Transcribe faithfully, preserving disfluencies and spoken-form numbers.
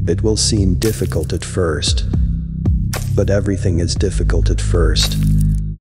It will seem difficult at first, but everything is difficult at first.